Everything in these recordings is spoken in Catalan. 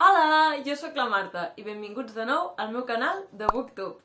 Hola, jo sóc la Marta i benvinguts de nou al meu canal de BookTube.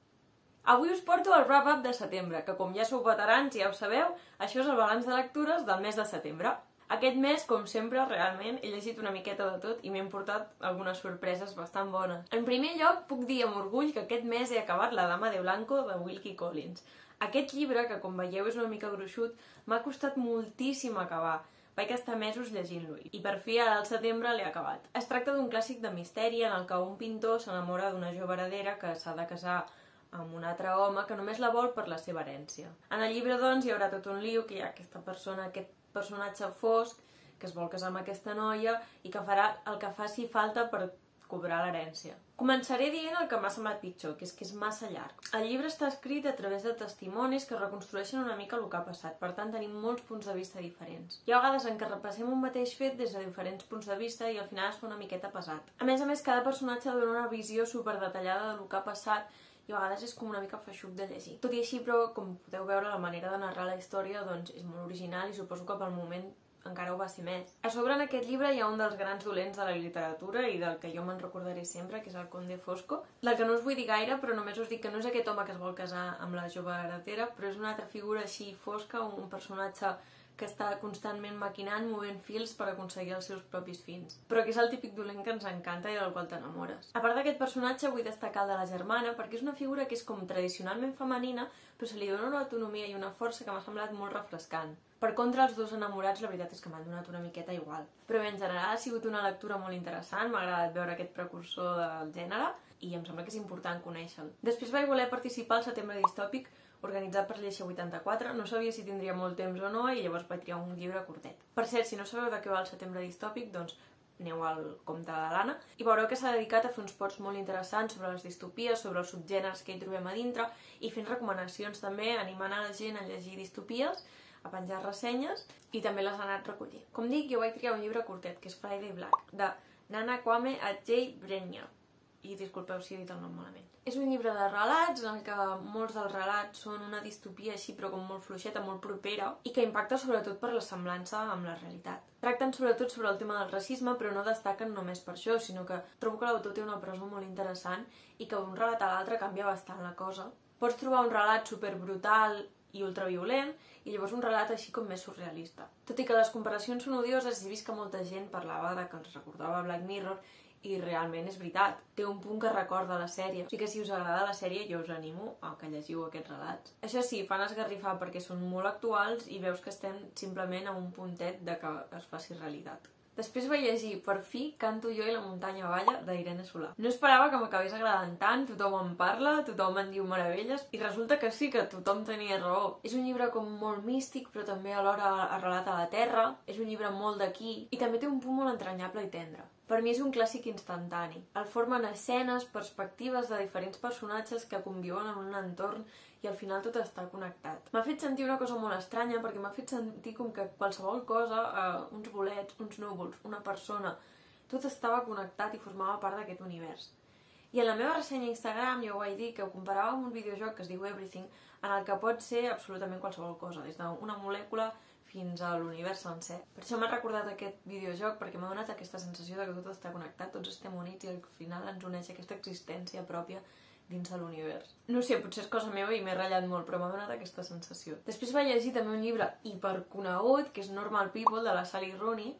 Avui us porto el wrap-up de setembre, que com ja sou veterans i ja ho sabeu, això és el balanç de lectures del mes de setembre. Aquest mes, com sempre, realment he llegit una miqueta de tot i m'he portat algunes sorpreses bastant bones. En primer lloc, puc dir amb orgull que aquest mes he acabat La dama de blanco de Wilkie Collins. Aquest llibre, que com veieu és una mica gruixut, m'ha costat moltíssim acabar. Vaig estar mesos llegint-lo i per fi ara al setembre l'he acabat. Es tracta d'un clàssic de misteri en el que un pintor s'enamora d'una jove heredera que s'ha de casar amb un altre home que només la vol per la seva herència. En el llibre, doncs, hi haurà tot un lío, que hi ha aquest personatge fosc que es vol casar amb aquesta noia i que farà el que faci falta per cobrar l'herència. Començaré dient el que m'ha semblat pitjor, que és massa llarg. El llibre està escrit a través de testimonis que reconstrueixen una mica el que ha passat, per tant tenim molts punts de vista diferents. Hi ha vegades en què repassem un mateix fet des de diferents punts de vista i al final es fa una miqueta pesat. A més, cada personatge dona una visió superdetallada del que ha passat i a vegades és com una mica feixuc de llegir. Tot i així, però, com podeu veure, la manera de narrar la història doncs, és molt original i suposo que pel moment encara ho va ser més. A sobre, en aquest llibre hi ha un dels grans dolents de la literatura i del que jo me'n recordaré sempre, que és el Conde Fosco, del que no us vull dir gaire, però només us dic que no és aquest home que es vol casar amb la jove heretera, però és una altra figura així fosca, un personatge que està constantment maquinant, movent fils per aconseguir els seus propis fins. Però que és el típic dolent que ens encanta i del qual t'enamores. A part d'aquest personatge, vull destacar el de la germana, perquè és una figura que és com tradicionalment femenina, però se li dona una autonomia i una força que m'ha semblat molt refrescant. Per contra, els dos enamorats, la veritat és que m'han donat una miqueta igual. Però bé, en general ha sigut una lectura molt interessant, m'ha agradat veure aquest precursor del gènere i em sembla que és important conèixer-lo. Després vaig voler participar al setembre distòpic organitzat per l'Eixa 84, no sabia si tindria molt temps o no i llavors vaig triar un llibre curtet. Per cert, si no sabeu de què va el setembre distòpic, doncs aneu al compte de l'Anna i veureu que s'ha dedicat a fer uns posts molt interessants sobre les distopies, sobre els subgèneres que hi trobem a dintre i fent recomanacions també, animant a la gent a llegir distopies, a penjar ressenyes i també les ha anat recollint. Com dic, jo vaig triar un llibre curtet, que és Friday Black, de Nana Kwame Adjei-Brenyah. I disculpeu si he dit el nom malament. És un llibre de relats en el que molts dels relats són una distopia així però com molt fluixeta, molt propera i que impacta sobretot per la semblança amb la realitat. Tracten sobretot sobre el tema del racisme però no destaquen només per això, sinó que trobo que l'autor té una prosa molt interessant i que d'un relat a l'altre canvia bastant la cosa. Pots trobar un relat superbrutal i ultraviolent i llavors un relat així com més surrealista. Tot i que les comparacions són odioses, he vist que molta gent parlava de que els recordava Black Mirror i realment és veritat, té un punt que recorda la sèrie. O sigui que si us agrada la sèrie jo us animo a que llegiu aquests relats. Això sí, fan esgarrifar perquè són molt actuals i veus que estem simplement a un puntet de que es faci realitat. Després vaig llegir Per fi canto jo i la muntanya balla d'Irene Solà. No esperava que m'acabés agradant tant, tothom en parla, tothom en diu meravelles i resulta que sí que tothom tenia raó. És un llibre com molt místic però també alhora arrelat a la terra, és un llibre molt d'aquí i també té un punt molt entranyable i tendre. Per mi és un clàssic instantani. El formen escenes, perspectives de diferents personatges que conviuen en un entorn i al final tot està connectat. M'ha fet sentir una cosa molt estranya perquè m'ha fet sentir com que qualsevol cosa, uns bolets, uns núvols, una persona, tot estava connectat i formava part d'aquest univers. I en la meva ressenya a Instagram jo ho vaig dir que ho comparava amb un videojoc que es diu Everything, en el que pot ser absolutament qualsevol cosa, des d'una molècula fins a l'univers sencer. Per això m'ha recordat aquest videojoc, perquè m'ha donat aquesta sensació de que tot està connectat, tots estem units i al final ens uneix aquesta existència pròpia dins de l'univers. No sé, potser és cosa meva i m'he ratllat molt, però m'ha donat aquesta sensació. Després vaig llegir també un llibre hiperconegut, que és Normal People, de la Sally Rooney,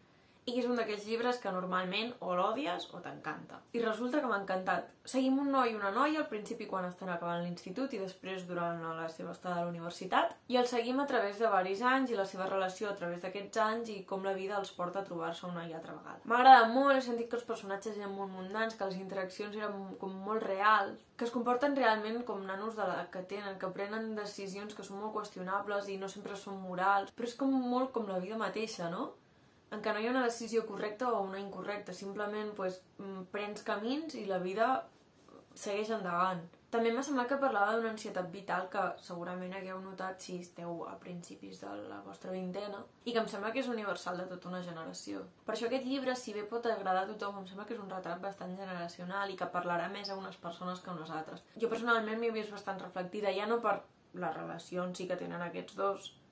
i que és un d'aquells llibres que normalment o l'odies o t'encanta. I resulta que m'ha encantat. Seguim un noi i una noia al principi quan estan acabant l'institut i després durant la seva estada a la universitat i el seguim a través de diversos anys i la seva relació a través d'aquests anys i com la vida els porta a trobar-se una i altra vegada. M'ha agradat molt, he sentit que els personatges eren molt mundans, que les interaccions eren com molt reals, que es comporten realment com nanos de l'edat que tenen, que prenen decisions que són molt qüestionables i no sempre són morals, però és com molt com la vida mateixa, no? En què no hi ha una decisió correcta o una incorrecta, simplement prens camins i la vida segueix endavant. També m'ha semblat que parlava d'una ansietat vital que segurament hagueu notat si esteu a principis de la vostra vintena i que em sembla que és universal de tota una generació. Per això aquest llibre, si bé pot agradar a tothom, em sembla que és un retrat bastant generacional i que parlarà més a unes persones que a unes altres. Jo personalment m'hi he vist bastant reflectida, ja no per la relació en si que tenen aquests dos,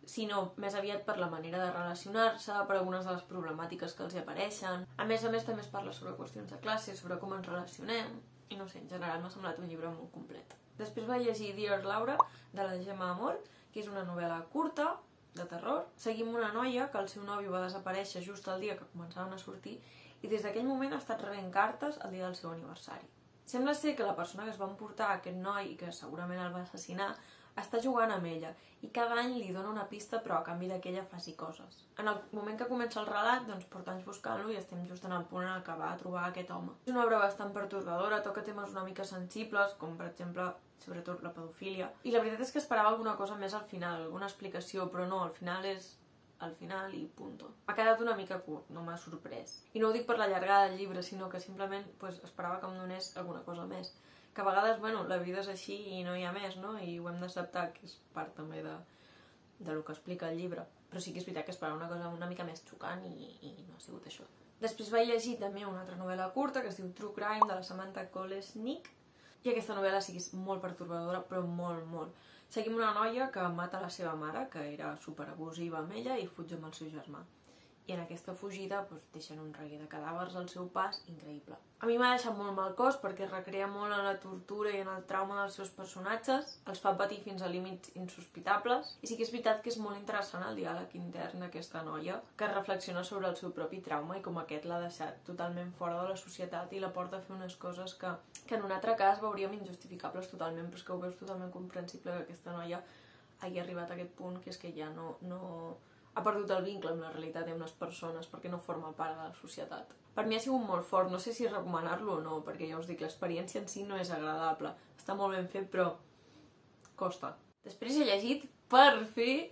sinó més aviat per la manera de relacionar-se, per algunes de les problemàtiques que els hi apareixen. A més també es parla sobre qüestions de classe, sobre com ens relacionem, i no sé, en general m'ha semblat un llibre molt complet. Després vaig llegir Dear Laura, de la Gemma Amor, que és una novel·la curta, de terror. Seguim una noia que el seu nòvio va desaparèixer just el dia que començaven a sortir i des d'aquell moment ha estat rebent cartes el dia del seu aniversari. Sembla ser que la persona que es va emportar aquest noi i que segurament el va assassinar està jugant amb ella i cada any li dona una pista però a canvi que ella faci coses. En el moment que comença el relat, doncs porta anys buscant-lo i estem just en el punt en el que va a trobar aquest home. És una obra bastant pertorbadora, toca temes una mica sensibles, com per exemple, sobretot la pedofília. I la veritat és que esperava alguna cosa més al final, alguna explicació, però no, al final és al final i punto. M'ha quedat una mica curt, no m'ha sorprès. I no ho dic per la llargada del llibre, sinó que simplement esperava que em donés alguna cosa més. Que a vegades, la vida és així i no hi ha més, no? I ho hem d'acceptar, que és part també de lo que explica el llibre. Però sí que és veritat que esperava una cosa una mica més xocant i no ha sigut això. Després vaig llegir també una altra novel·la curta que es diu True Crime, de la Samantha Kolesnik, i aquesta novel·la sí que és molt pertorbadora, però molt, molt. Seguim una noia que mata la seva mare, que era superabusiva amb ella, i fuig amb el seu germà. I en aquesta fugida deixen un reguer de cadàvers al seu pas increïble. A mi m'ha deixat molt mal cos perquè recrea molt en la tortura i en el trauma dels seus personatges, els fa patir fins a límits insospitables, i sí que és veritat que és molt interessant el diàleg intern d'aquesta noia, que reflexiona sobre el seu propi trauma i com aquest l'ha deixat totalment fora de la societat i la porta a fer unes coses que en un altre cas veuríem injustificables totalment, però és que ho veus totalment comprensible que aquesta noia hagi arribat a aquest punt, que és que ja no ha perdut el vincle amb la realitat i amb les persones perquè no forma part de la societat. Per mi ha sigut molt fort, no sé si recomanar-lo o no, perquè ja us dic, l'experiència en si no és agradable. Està molt ben fet, però costa. Després he llegit, per fi,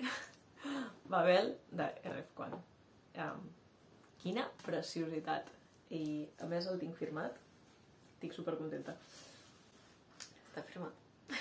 Babel, de R.F. Kuang. Quina preciositat. I a més el tinc firmat. Estic supercontenta. Està firmat.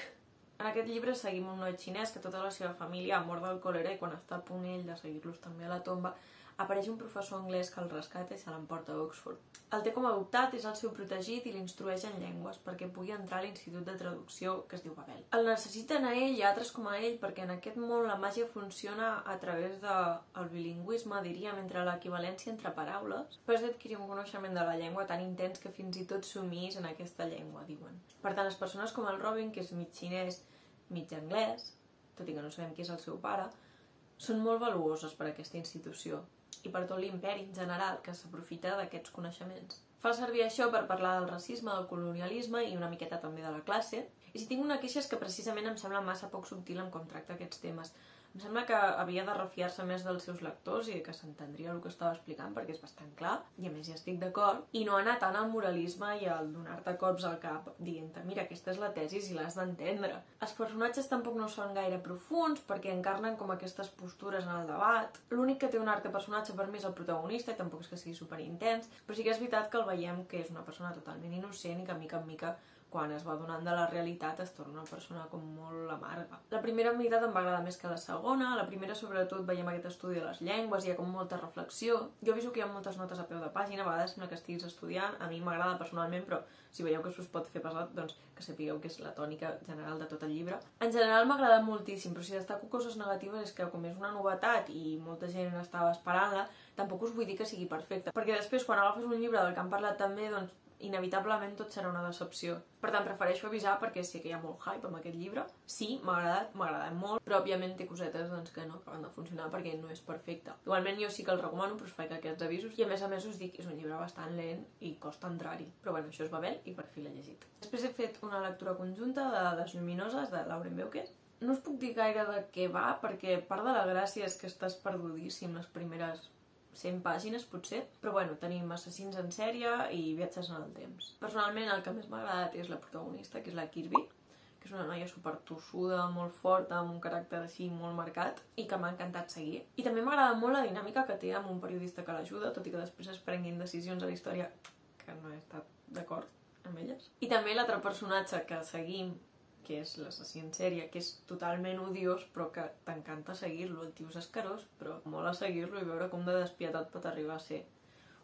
En aquest llibre seguim un noi xinès que tota la seva família ha mort del còlera i quan està a punt ell de seguir-los també a la tomba, apareix un professor anglès que el rescata i se l'emporta a Oxford. El té com a adoptat, és el seu protegit i l'instrueix en llengües perquè pugui entrar a l'Institut de Traducció que es diu Babel. El necessiten a ell i a altres com a ell perquè en aquest món la màgia funciona a través del bilingüisme, diríem, entre l'equivalència entre paraules, després d'adquirir un coneixement de la llengua tan intens que fins i tot somnis en aquesta llengua, diuen. Per tant, les persones com el Robin, que és mig xinès, mig anglès, tot i que no sabem qui és el seu pare, són molt valuoses per a aquesta institució i per tot l'imperi en general que s'aprofita d'aquests coneixements. Fa servir això per parlar del racisme, del colonialisme i una miqueta també de la classe. I si tinc una queixa és que precisament em sembla massa poc subtil en com tracta aquests temes. Em sembla que havia de refiar-se més dels seus lectors i que s'entendria el que estava explicant perquè és bastant clar, i a més hi estic d'acord, i no anar tant al moralisme i al donar-te cops al cap dient-te, mira, aquesta és la tesi i l'has d'entendre. Els personatges tampoc no són gaire profuns perquè encarnen com aquestes postures en el debat. L'únic que té un arc de personatge per mi és el protagonista i tampoc és que sigui superintens, però sí que és veritat que el veiem que és una persona totalment innocent i que mica en mica quan es va donant de la realitat es torna una persona com molt amarga. La primera meitat em va agradar més que la segona, la primera sobretot veiem aquest estudi de les llengües, hi ha com molta reflexió. Jo aviso que hi ha moltes notes a peu de pàgina, a vegades sembla que estiguis estudiant, a mi m'agrada personalment, però si veieu que s'us pot fer pesat, doncs que sapigueu que és la tònica general de tot el llibre. En general m'ha agradat moltíssim, però si destaco coses negatives és que com és una novetat i molta gent estava esperant-la, tampoc us vull dir que sigui perfecta, perquè després quan agafes un llibre del que han parlat també, doncs inevitablement tot serà una decepció. Per tant, prefereixo avisar perquè sé que hi ha molt hype amb aquest llibre. Sí, m'ha agradat molt, però òbviament té cosetes que no acaben de funcionar perquè no és perfecte. Igualment jo sí que el recomano, però us faig aquests avisos i a més us dic que és un llibre bastant lent i costa entrar-hi. Però bueno, això és Babel i per fi l'he llegit. Després he fet una lectura conjunta de Les Lluminoses, de Lauren Beukes. No us puc dir gaire de què va perquè part de la gràcia és que estàs perdudíssim les primeres 100 pàgines, potser, però bueno, tenim assassins en sèrie i viatges en el temps. Personalment, el que més m'ha agradat és la protagonista, que és la Kirby, que és una noia supertossuda, molt forta, amb un caràcter així molt marcat, i que m'ha encantat seguir. I també m'agrada molt la dinàmica que té amb un periodista que l'ajuda, tot i que després es prenguin decisions a la història que no he estat d'acord amb elles. I també l'altre personatge que seguim, que és l'assassí en sèrie, que és totalment odiós, però que t'encanta seguir-lo. El tio és escarós, però mola seguir-lo i veure com de despietat pot arribar a ser.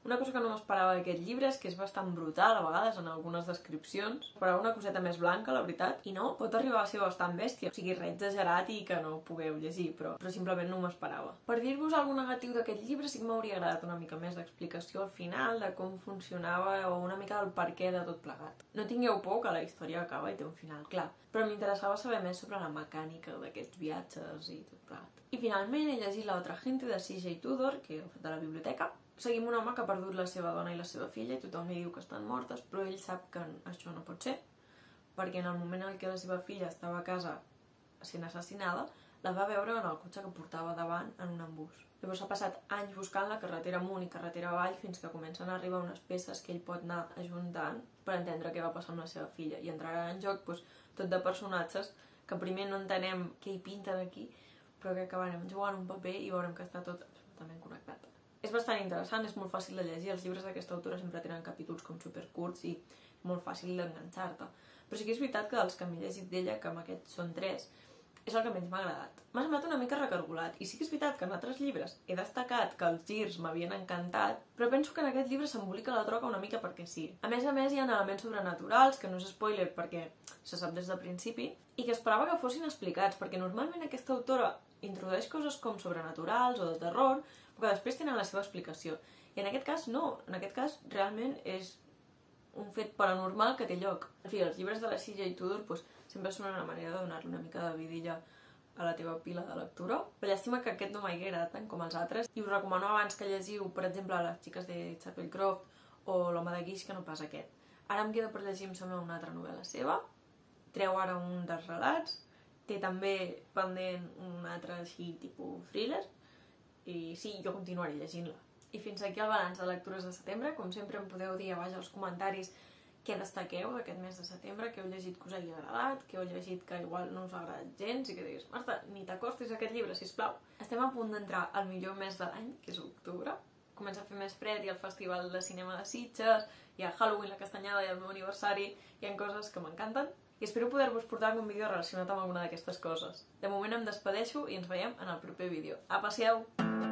Una cosa que no m'esperava d'aquest llibre és que és bastant brutal, a vegades, en algunes descripcions. Esperava una coseta més blanca, la veritat, i no, pot arribar a ser bastant bèstia. O sigui, res exagerat i que no pugueu llegir, però simplement no m'esperava. Per dir-vos alguna negatiu d'aquest llibre, sí que m'hauria agradat una mica més d'explicació al final de com funcionava o una mica del perquè de tot plegat. No tingueu por, que la història acaba i té un final clar, però m'interessava saber més sobre la mecànica d'aquests viatges i tot plegat. I finalment he llegit La otra gente de C.J. Tudor, que he fet de la biblioteca. Seguim un home que ha perdut la seva dona i la seva filla i tothom li diu que estan mortes, però ell sap que això no pot ser, perquè en el moment en què la seva filla estava a casa sent assassinada, la va veure en el cotxe que portava davant en un embús. Llavors ha passat anys buscant la carretera amunt i carretera avall fins que comencen a arribar unes peces que ell pot anar ajuntant per entendre què va passar amb la seva filla. I entrarà en joc tot de personatges que primer no entenem què hi pinten aquí, però que acabarem jugant un paper i veurem que està tot absolutament connectat. És bastant interessant, és molt fàcil de llegir. Els llibres d'aquesta autora sempre tenen capítols com supercurts i molt fàcil d'enganxar-te. Però sí que és veritat que dels que m'he llegit d'ella, que amb aquests són 3, és el que menys m'ha agradat. M'ha semblat una mica recargolat, i sí que és veritat que en altres llibres he destacat que els girs m'havien encantat, però penso que en aquest llibre s'embolica la troca una mica perquè sí. A més, hi ha elements sobrenaturals, que no és spoiler perquè se sap des del principi, i que esperava que fossin explicats, perquè normalment aquesta autora introdueix coses com sobrenaturals o de terror, però que després tenen la seva explicació. I en aquest cas no, en aquest cas realment és un fet paranormal que té lloc. En fi, els llibres de la C.J. Tudor sempre són una manera de donar-li una mica de vidilla a la teva pila de lectura. La llàstima que aquest no m'hagi agradat tant com els altres, i us recomano abans que llegiu, per exemple, Les xiques de Chapel Croft o L'home de guix, que no pas aquest. Ara em queda per llegir, em sembla, una altra novel·la seva, treu ara un dels relats, té també pendent un altre així tipus thriller, i sí, jo continuaré llegint-la. I fins aquí el balanç de lectures de setembre. Com sempre em podeu dir a baix als comentaris què destaqueu d'aquest mes de setembre, què heu llegit que us hagi agradat, què heu llegit que igual no us ha agradat gens i que diguis, Marta, ni t'acostis a aquest llibre, sisplau. Estem a punt d'entrar al millor mes de l'any, que és octubre. Comença a fer més fred, hi ha el Festival de Cinema de Sitges, hi ha Halloween, la castanyada i el meu aniversari, hi ha coses que m'encanten. I espero poder-vos portar algun vídeo relacionat amb alguna d'aquestes coses. De moment em despedeixo i ens veiem en el proper vídeo. Apa, siau!